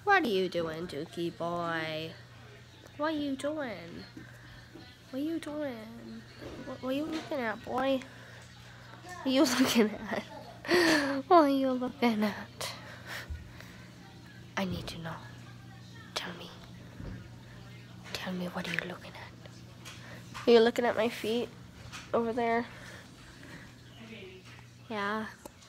What are you doing, Dookie boy? What are you doing? What are you doing? What are you looking at, boy? What are you looking at? What are you looking at? I need to know. Tell me. Tell me, what are you looking at? Are you looking at my feet over there? Yeah.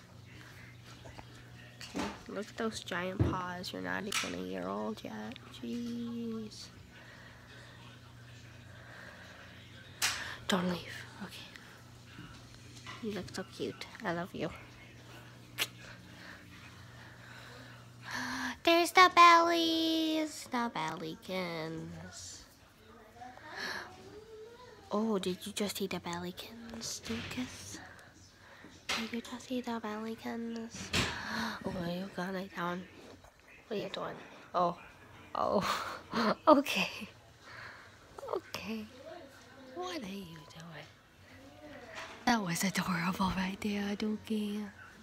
Look at those giant paws. You're not even a year old yet. Jeez. Don't leave. Okay. You look so cute. I love you. There's the bellies. The bellykins. Oh, did you just eat the bellykins, Lucas? Did you just eat the bellykins? Oh, are you gonna lay down? What are you doing? Oh. Oh. Okay. Okay. What are you doing? That was adorable right there, Dookie.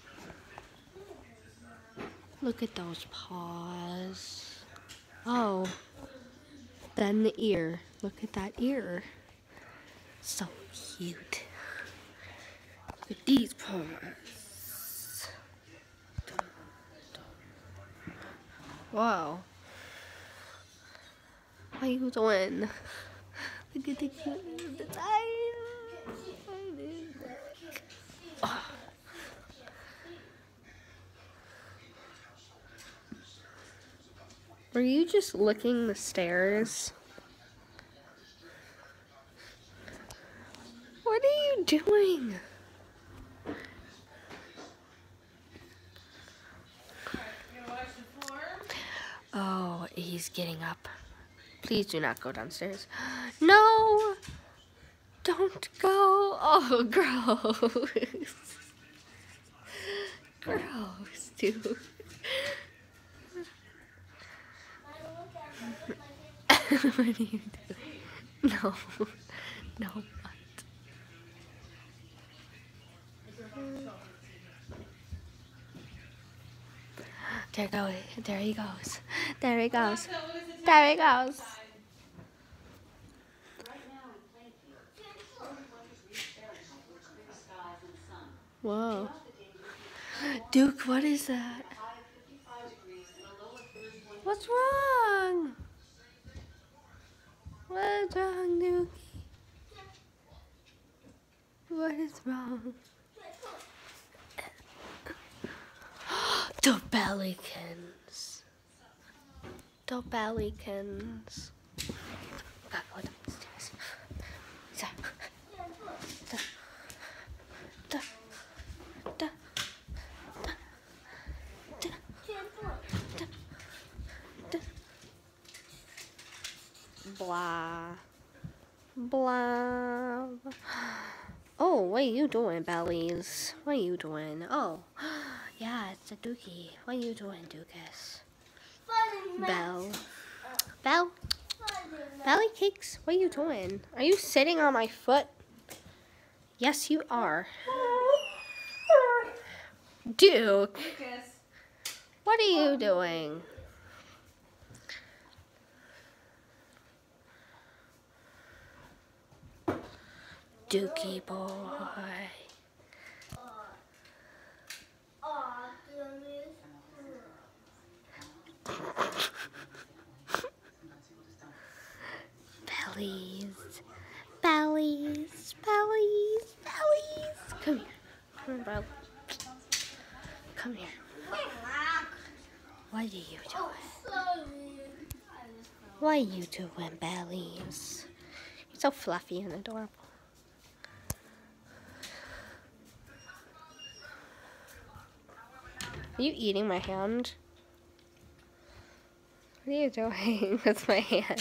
Look at those paws. Oh. Then the ear. Look at that ear. So cute. Look at these paws. Wow. What are you doing? Look at the cute design. Oh. Were you just licking the stairs? What are you doing? Oh, he's getting up. Please do not go downstairs. No! Don't go! Oh, gross. Gross, dude. What are you doing? No. No, what? There he goes. There he goes. There he goes. Whoa. Duke, what is that? What's wrong? What's wrong, Duke? What is wrong? The bellykins. The bellykins. Gotta go downstairs. Blah. Blah. Oh, what are you doing, bellies? What are you doing? Oh, yeah, it's a Dookie. What are you doing, Dukas? Belle. Belle? Belly cakes? What are you doing? Are you sitting on my foot? Yes, you are. Duke. What are you doing? Dookie boy. Bellies. Bellies. Bellies. Bellies. Come here. Come here, bro. Come here. What are you doing? What are you doing, bellies? You're so fluffy and adorable. Are you eating my hand? What are you doing with my hand?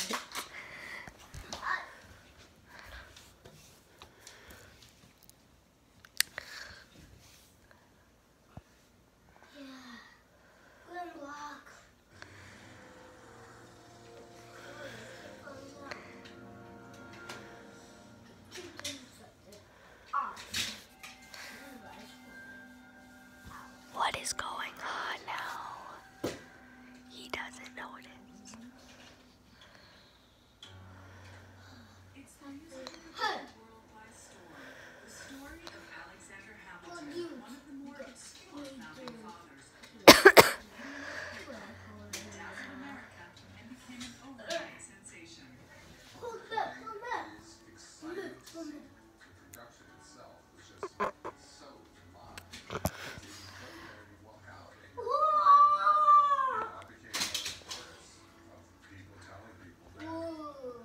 What is going on now? He doesn't know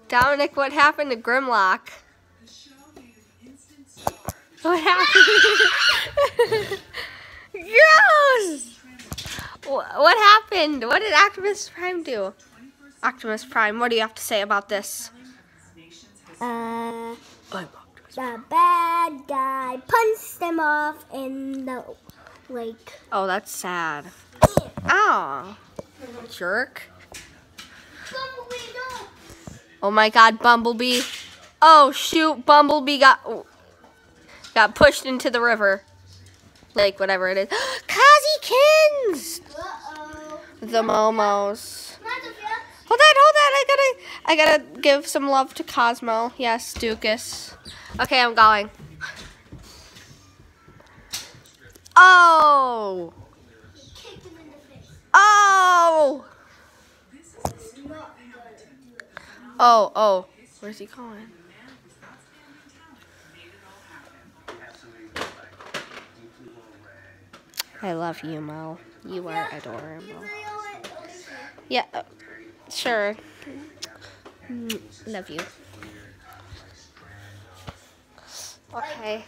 Dominic, what happened to Grimlock? What happened? Gross! What happened? What did Optimus Prime do? Optimus Prime, what do you have to say about this? The bad guy punched them off in the lake. Oh, that's sad. Oh, jerk. Oh my God, Bumblebee. Oh shoot, Bumblebee got pushed into the river. Lake, whatever it is. Kazikins! The Momos. Hold on. I gotta give some love to Cosmo. Yes, Dukas. Okay, I'm going. Oh! Oh! Oh. Where's he going? I love you, Mo. You are adorable. Yeah, sure. Love you. Okay.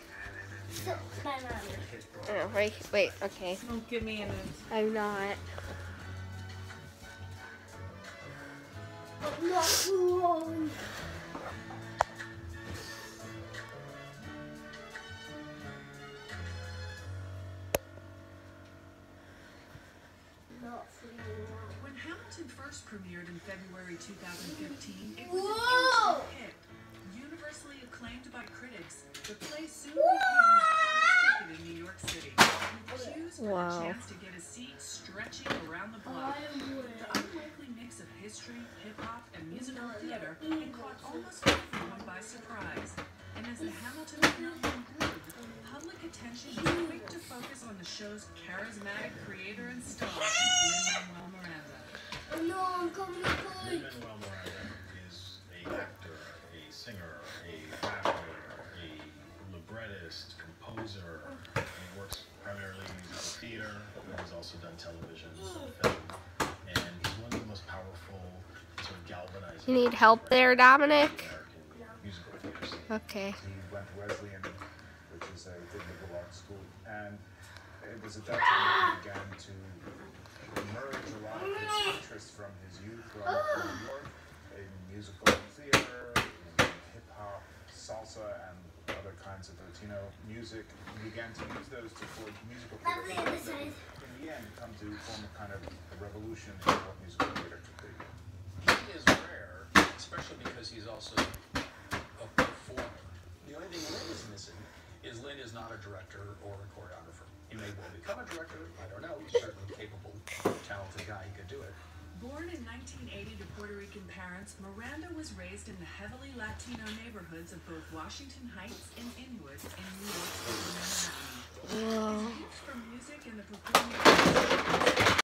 Oh, wait, okay. Don't give me an I'm not. When Hamilton first premiered in February 2015, it was an instant hit. Universally acclaimed by critics, the play soon became the hottest ticket in New York City. Cues for the chance to get a seat stretching around the block. The unlikely mix of history, hip-hop, and musical theater, it caught almost everyone by surprise. And as the Hamilton phenomenon grew, public attention was quick to focus on the show's charismatic creator and star, Lin-Manuel Miranda. Lin-Manuel Miranda is an actor, a singer, a rapper, a librettist, composer. He works primarily in musical theater, but he's also done television and film. And he's one of the most powerful, sort of galvanizing. You need help there, Dominic? American musical theater. Okay. He went to Wesleyan, which is a good liberal arts school, and it was at that time that he began to emerge a lot of his interests from his youth growing up in New York, in musical theater, in hip-hop, salsa, and other kinds of Latino music. He began to use those to forge musical theater that would, in the end, come to form a kind of a revolution in what musical theater could be. He is rare, especially because he's also a performer. The only thing Lin is missing is Lin is not a director or a choreographer. He may well become a director, I don't know. He's certainly capable, talented guy, he could do it. Born in 1980 to Puerto Rican parents, Miranda was raised in the heavily Latino neighborhoods of both Washington Heights and Inwood in New York City, Manhattan. His gifts for music and the performing arts